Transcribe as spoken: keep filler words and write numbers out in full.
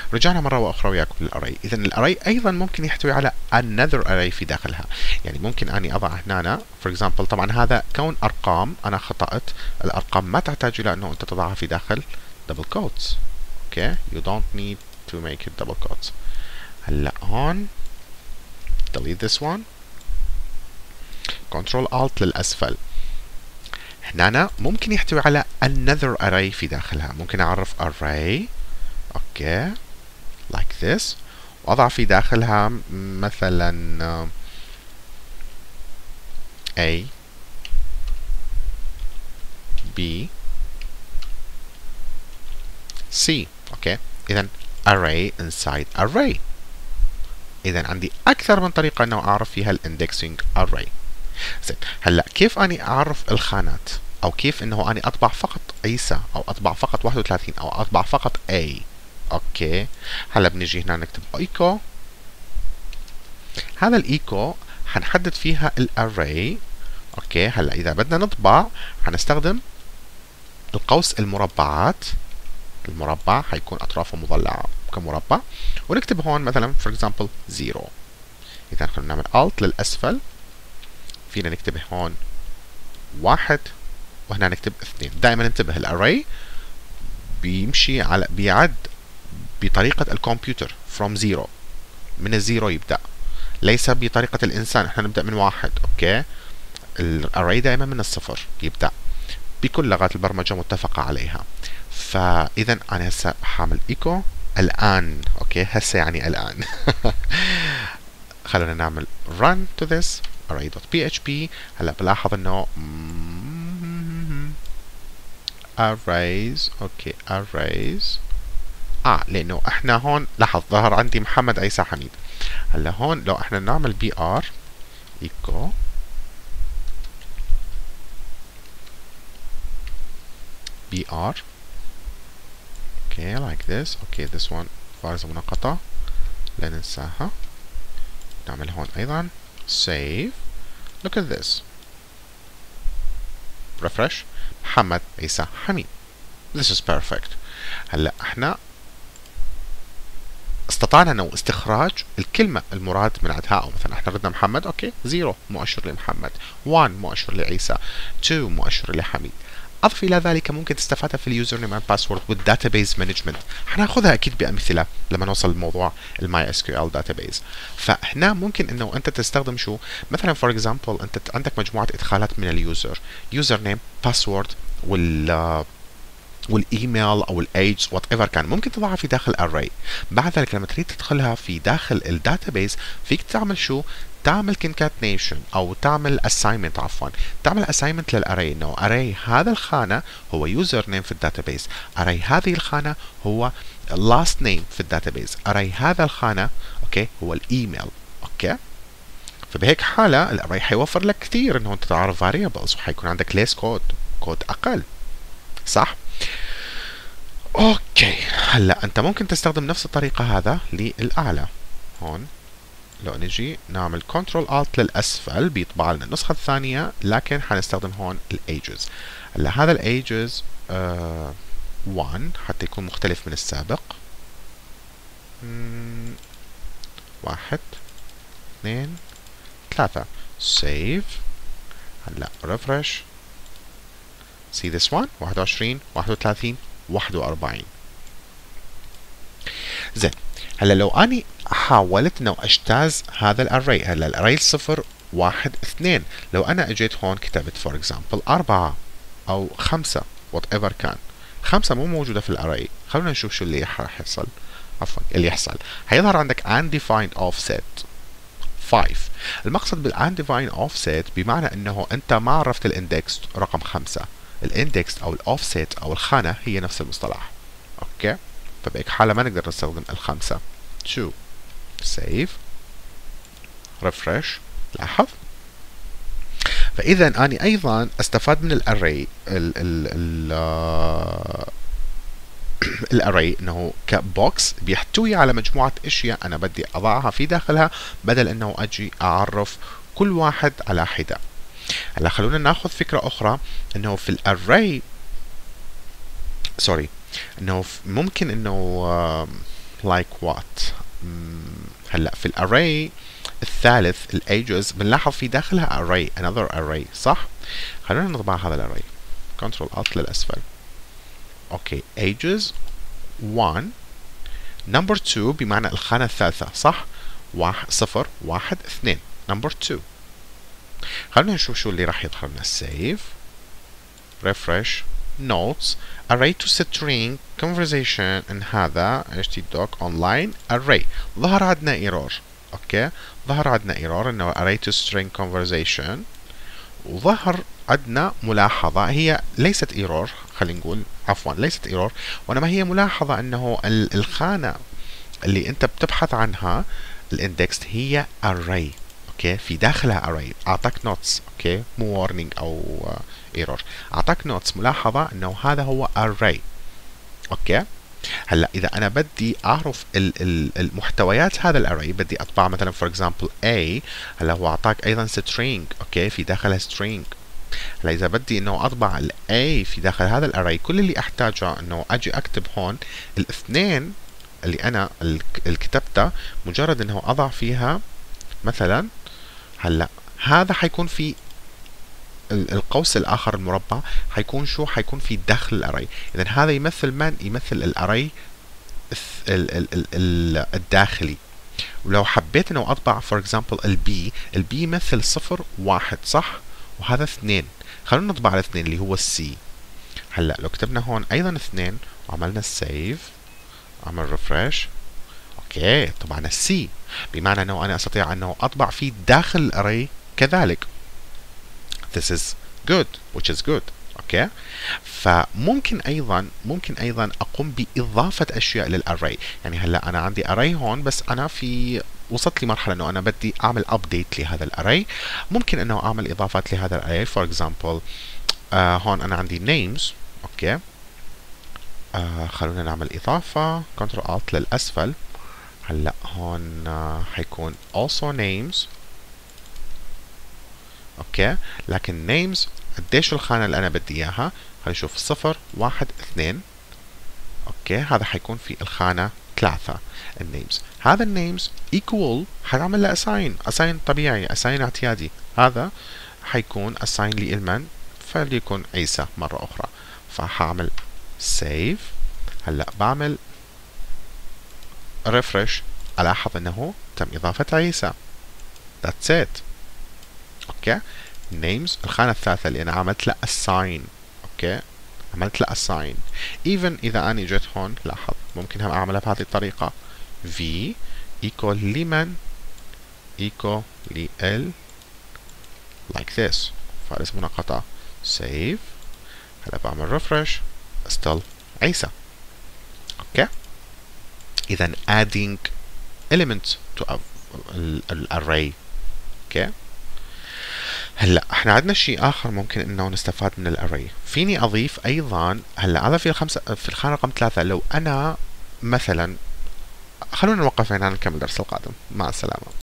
رجعنا مرة وأخرى وياكم للأري. إذا الأري أيضا ممكن يحتوي على another array في داخلها. يعني ممكن أني أضع هنا for example، طبعا هذا كون أرقام أنا خطأت، الأرقام ما تحتاج إلى أنه أنت تضعها في داخل double quotes. okay you don't need to make it double quotes. هلا هون delete this one، control alt للأسفل. هنا ممكن يحتوي على another array في داخلها. ممكن أعرف array اوكي like this، وأضع في داخلها مثلا A B C. اوكي إذا array inside array. إذا عندي أكثر من طريقة أنه أعرف فيها الindexing array. زين، هلا كيف أني أعرف الخانات، أو كيف أنه أني أطبع فقط عيسى، أو أطبع فقط واحد وثلاثين، أو أطبع فقط A. اوكي هلا بنجي هنا نكتب ايكو. هذا الايكو حنحدد فيها الاري. اوكي هلا اذا بدنا نطبع حنستخدم القوس المربعات. المربع حيكون اطرافه مضلعه كمربع، ونكتب هون مثلا for example زيرو. اذا خلينا نعمل alt للاسفل، فينا نكتب هون واحد وهنا نكتب اثنين. دائما انتبه الاري بيمشي على بيعد بطريقة الكمبيوتر from zero، من الزيرو يبدأ، ليس بطريقة الإنسان. احنا نبدأ من واحد. اوكي الاري دائما من الصفر يبدأ، بكل لغات البرمجة متفقة عليها. فإذا أنا هسه حامل ايكو الآن. اوكي هسه يعني الآن خلونا نعمل run to this array.php. هلا بلاحظ انه arrays. اوكي arrays اه لانه احنا هون لاحظ ظهر عندي محمد عيسى حميد. هلا هون لو احنا نعمل بي ار ايكو بي ار اوكي like this. اوكي this one فارزة منقطة لا ننساها. نعمل هون ايضا save. look at this refresh محمد عيسى حميد. this is perfect. هلا احنا استطعنا انه استخراج الكلمة المراد من عندها. او مثلا احنا ردنا محمد، اوكي زيرو مؤشر لمحمد، واحد مؤشر لعيسى، اثنين مؤشر لحميد. اضف الى ذلك ممكن تستفادها في اليوزر نيم اند باسورد والداتابيز مانجمنت. حناخذها اكيد بامثله لما نوصل لموضوع الماي اس كيو ال داتابيز. فهنا ممكن انه انت تستخدم شو مثلا فور اكزامبل، انت عندك مجموعه ادخالات من اليوزر، يوزر نيم، باسورد، وال والايميل او الايج وات ايفر كان، ممكن تضعها في داخل array. بعد ذلك لما تريد تدخلها في داخل الداتابيز فيك تعمل شو؟ تعمل concatenation او تعمل assignment عفوا تعمل assignment للاري، انه array هذا الخانه هو يوزر نيم في الداتابيز، array هذه الخانه هو last name في الداتابيز، array هذا الخانه اوكي هو الايميل. اوكي فبهيك حاله الاري حيوفر لك كثير انه انت تعرف variables، وحيكون عندك less كود كود اقل. صح؟ اوكي هلا انت ممكن تستخدم نفس الطريقه هذا للاعلى. هون لو نجي نعمل كنترول الت للاسفل بيطبع لنا النسخه الثانيه، لكن حنستخدم هون الايجز. هلا هذا الايجز آه واحد حتى يكون مختلف من السابق. واحد اثنين ثلاثة سيف. هلا ريفرش see this one واحد وعشرين واحد وثلاثين واحد وأربعين. زين هلا لو اني حاولت انه اجتاز هذا الاري، هلا الاري صفر واحد اثنين، لو انا اجيت هون كتبت فور اكزامبل أربعة او خمسة وات ايفر كان، خمسة مو موجودة في الاري، خلونا نشوف شو اللي راح يحصل. عفوا اللي يحصل هيظهر عندك undefined offset خمسة. المقصد بالundefined offset بمعنى انه انت ما عرفت الاندكس رقم خمسة، الاندكس او الاوفست او الخانة هي نفس المصطلح. اوكي فبهيك حالة ما نقدر نستخدم الخمسة. شو سيف ريفرش لاحظ. فاذا اني ايضا استفاد من الاري ال ال ال الاري انه كبوكس بيحتوي على مجموعة اشياء انا بدي اضعها في داخلها، بدل انه اجي اعرف كل واحد على حدة. هلا خلونا ناخذ فكرة اخرى، انه في الاري سوري انه ممكن انه like what. هلا في الاري الثالث الايجز بنلاحظ في داخلها array another array صح؟ خلونا نطبع هذا الاري كنترول الت للاسفل. اوكي ages one number two بمعنى الخانة الثالثة صح؟ واحد صفر واحد اثنين number two. خلونا نشوف شو اللي راح يظهر لنا. save refresh notes array to string conversation ان هذا htdoc online array. ظهر عندنا ايرور. اوكي ظهر عندنا ايرور انه array to string conversation، وظهر عندنا ملاحظة هي ليست ايرور، خلينا نقول عفوا ليست ايرور، وانما هي ملاحظة انه الخانة اللي انت بتبحث عنها الاندكس هي array. اوكي في داخلها array. اعطاك نوتس اوكي مو warning او ايرور، اعطاك نوتس ملاحظة انه هذا هو array. اوكي هلا اذا انا بدي اعرف ال ال المحتويات هذا الاري، بدي اطبع مثلا فور اكزامبل A، هلا هو اعطاك ايضا string اوكي في داخلها string. هلا اذا بدي انه اطبع ال A في داخل هذا الاري، كل اللي احتاجه انه اجي اكتب هون الاثنين اللي انا الكتبتها، مجرد انه اضع فيها مثلا. هلا هذا حيكون في القوس الاخر المربع، حيكون شو حيكون في داخل الاري. اذا هذا يمثل من؟ يمثل الاري الداخلي. ولو حبيت انه اطبع فور اكزامبل البي، البي يمثل صفر واحد صح؟ وهذا اثنين. خلونا نطبع الاثنين اللي هو السي. هلا لو كتبنا هون ايضا اثنين وعملنا السيف، عمل ريفرش، اوكي طبعنا السي، بمعنى انه انا استطيع انه اطبع فيه داخل الاري كذلك. This is good which is good. اوكي فممكن ايضا ممكن ايضا اقوم باضافه اشياء للاري. يعني هلا انا عندي اري هون، بس انا في وصلت لمرحله انه انا بدي اعمل ابديت لهذا الاري. ممكن انه اعمل اضافات لهذا الاري. فور اكزامبل آه هون انا عندي names. اوكي آه خلونا نعمل اضافه كنترول الت للاسفل. هلا هون آه حيكون also names. اوكي لكن names قديش الخانة اللي أنا بدي إياها؟ خلينا نشوف صفر واحد اثنين. أوكي هذا حيكون في الخانة ثلاثة النيمز. هذا النيمز equal حنعمل له assign assign طبيعي assign اعتيادي. هذا حيكون assign لإلمن فليكن عيسى مرة أخرى. فحعمل save. هلا بعمل refresh، ألاحظ أنه تم إضافة عيسى. that's it. أوكي names الخانة الثالثة اللي أنا عملت لها assign. أوكي عملت لها assign. even إذا أنا جيت هون لاحظ ممكن هم أعملها بهذه الطريقة v equal لمن equal لل like this فارس منقطة save. هلا بعمل refresh still عيسى. أوكي إذا adding element to الاري. أوكي هلا احنا عندنا شيء اخر ممكن انه نستفاد من الاري. فيني اضيف ايضا. هلا هذا في الخمسه في الخانه رقم ثلاثة. لو انا مثلا خلونا نوقف هنا نكمل الدرس القادم. مع السلامه.